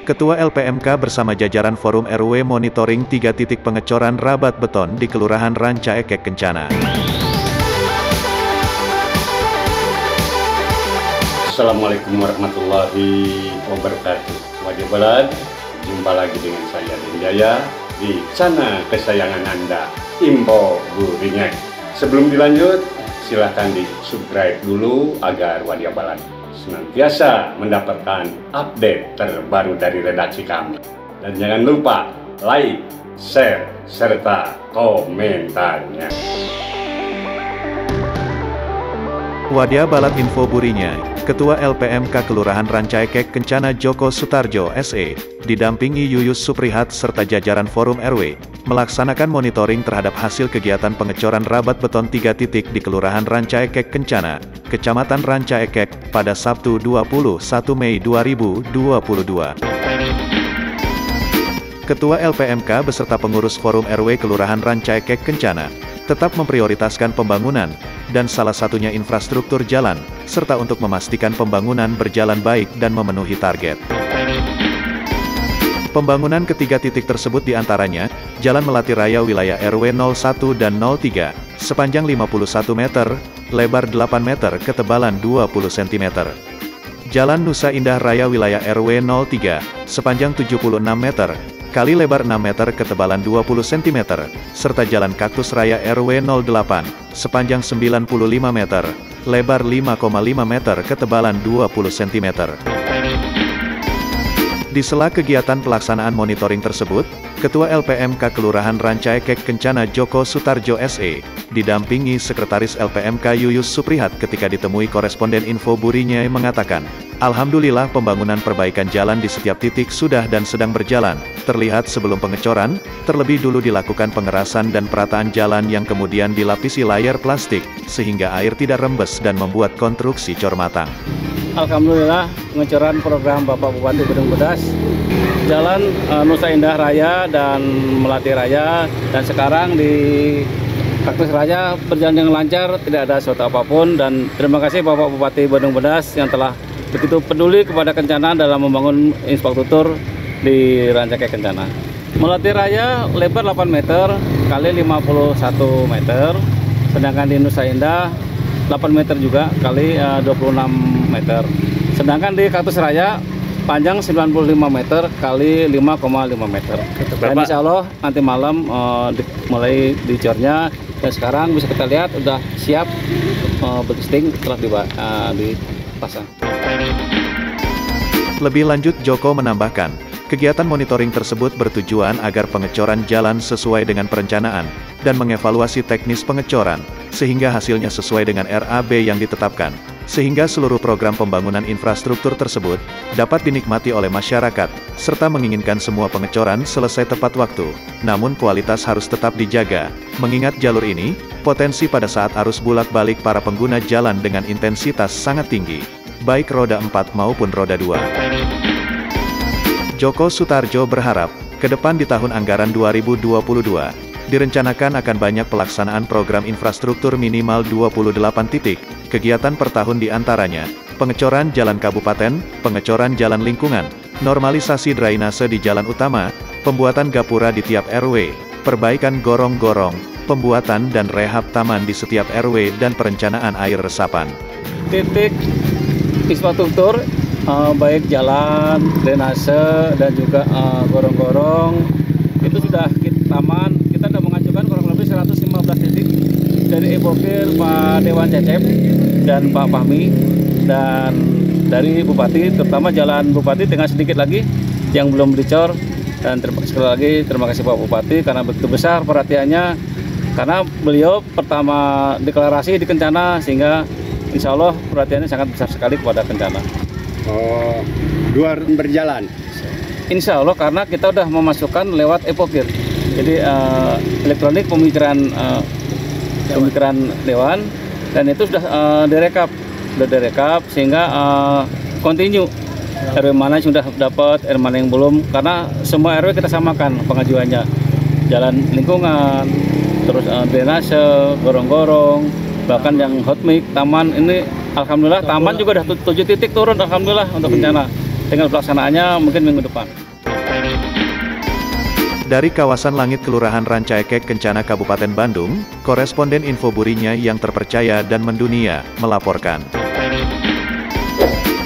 Ketua LPMK bersama jajaran Forum RW monitoring 3 titik pengecoran rabat beton di Kelurahan Rancaekek Kencana. Assalamualaikum warahmatullahi wabarakatuh. Wajib balad, jumpa lagi dengan saya Denjaya di channel kesayangan Anda, Info Burinyak. Sebelum dilanjut, silahkan di subscribe dulu agar Wadia Balad senantiasa mendapatkan update terbaru dari redaksi kami. Dan jangan lupa like, share, serta komentarnya. Wadia Balad Info Burinyak, Ketua LPMK Kelurahan Rancaekek Kencana Joko Sutarjo SE, didampingi Yuyus Suprihat serta jajaran Forum RW, melaksanakan monitoring terhadap hasil kegiatan pengecoran rabat beton 3 titik di Kelurahan Rancaekek Kencana, Kecamatan Rancaekek, pada Sabtu 21 Mei 2022. Ketua LPMK beserta pengurus Forum RW Kelurahan Rancaekek Kencana tetap memprioritaskan pembangunan, dan salah satunya infrastruktur jalan, serta untuk memastikan pembangunan berjalan baik dan memenuhi target. Pembangunan ketiga titik tersebut diantaranya, Jalan Melati Raya wilayah RW 01 dan 03, sepanjang 51 meter, lebar 8 meter, ketebalan 20 cm. Jalan Nusa Indah Raya wilayah RW 03, sepanjang 76 meter, kali lebar 6 meter, ketebalan 20 cm, serta Jalan Kaktus Raya RW 08, sepanjang 95 meter, lebar 5,5 meter, ketebalan 20 cm. Di sela kegiatan pelaksanaan monitoring tersebut, Ketua LPMK Kelurahan Rancaekek Kencana Joko Sutarjo SE, didampingi Sekretaris LPMK Yuyus Suprihat ketika ditemui koresponden Info Burinyak mengatakan, "Alhamdulillah pembangunan perbaikan jalan di setiap titik sudah dan sedang berjalan, terlihat sebelum pengecoran, terlebih dulu dilakukan pengerasan dan perataan jalan yang kemudian dilapisi layar plastik, sehingga air tidak rembes dan membuat konstruksi cor matang." Alhamdulillah pengecoran program Bapak Bupati Bedung Bedas, Jalan Nusa Indah Raya dan Melati Raya, dan sekarang di Kaktus Raya berjalan dengan lancar, tidak ada suatu apapun. Dan terima kasih Bapak Bupati Bedung Bedas yang telah begitu peduli kepada Kencana dalam membangun infrastruktur di Rancaekek Kencana. Melati Raya lebar 8 meter kali 51 meter, sedangkan di Nusa Indah 8 meter juga kali 26 meter. Sedangkan di Kaktus Raya panjang 95 meter kali 5,5 meter. Dan insya Allah nanti malam mulai dicornya, dan sekarang bisa kita lihat udah siap berkesting telah dipasang. Lebih lanjut, Joko menambahkan, kegiatan monitoring tersebut bertujuan agar pengecoran jalan sesuai dengan perencanaan, dan mengevaluasi teknis pengecoran, sehingga hasilnya sesuai dengan RAB yang ditetapkan, sehingga seluruh program pembangunan infrastruktur tersebut dapat dinikmati oleh masyarakat, serta menginginkan semua pengecoran selesai tepat waktu. Namun kualitas harus tetap dijaga, mengingat jalur ini, potensi pada saat arus bulak-balik para pengguna jalan dengan intensitas sangat tinggi, baik roda 4 maupun roda 2. Joko Sutarjo berharap, ke depan di tahun anggaran 2022, direncanakan akan banyak pelaksanaan program infrastruktur minimal 28 titik, kegiatan per tahun diantaranya, pengecoran jalan kabupaten, pengecoran jalan lingkungan, normalisasi drainase di jalan utama, pembuatan gapura di tiap RW, perbaikan gorong-gorong, pembuatan dan rehab taman di setiap RW, dan perencanaan air resapan. Titik infrastruktur baik jalan, drainase, dan juga gorong-gorong itu sudah taman. Kita sudah mengajukan kurang lebih 115 titik dari Ebokir, Pak Dewan Cecep, dan Pak Fahmi, dan dari Bupati, terutama jalan Bupati tinggal sedikit lagi yang belum dicor. Dan sekali lagi terima kasih Pak Bupati karena begitu besar perhatiannya, karena beliau pertama deklarasi di Kencana, sehingga insya Allah perhatiannya sangat besar sekali kepada Kencana. Oh, dua berjalan. Insya Allah, karena kita udah memasukkan lewat Epokir, jadi elektronik pemikiran Dewan, dan itu sudah direkap, sehingga continue RW mana yang sudah dapat, RW mana yang belum, karena semua RW kita samakan pengajuannya, jalan lingkungan, terus drainase, gorong-gorong, bahkan yang hot mic, taman ini, alhamdulillah taman juga udah 7 titik turun, alhamdulillah untuk Kencana. dengan pelaksanaannya mungkin minggu depan. Dari kawasan Langit Kelurahan Rancaekek Kencana Kabupaten Bandung, koresponden Info Burinya yang terpercaya dan mendunia, melaporkan.